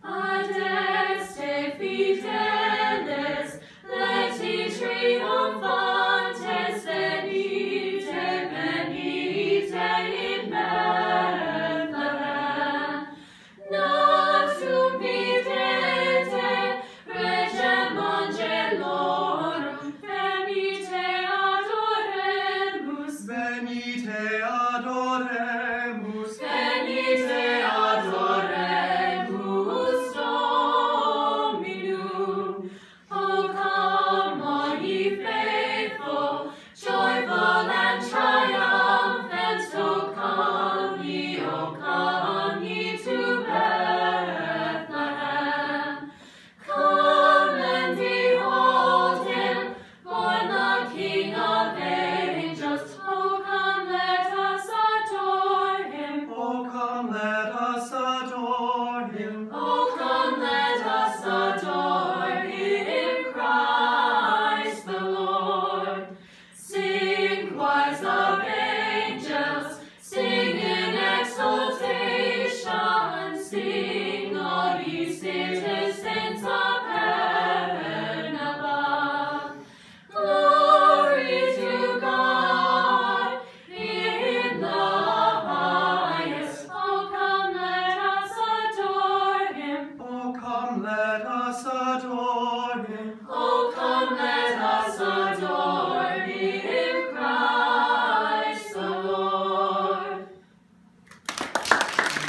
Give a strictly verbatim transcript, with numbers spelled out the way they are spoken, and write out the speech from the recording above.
Adeste fideles, leti triumphantes, venite, venite in Bethlehem. Natum videte, regem angelorum, venite adoremus, Venite adoremus, venite adoremus Dominum. O come, all ye faithful, joyful and triumphant, O come ye, O come ye to Bethlehem. Come and behold him, born the King of angels. O come, let us adore him. oh come let us adore him. Oh, come, let us adore him, Christ the Lord. Sing, choirs of angels, sing in exultation, sing, all ye citizens of heaven above. Glory to God in the highest. Oh, come, let us adore him. Oh come let us adore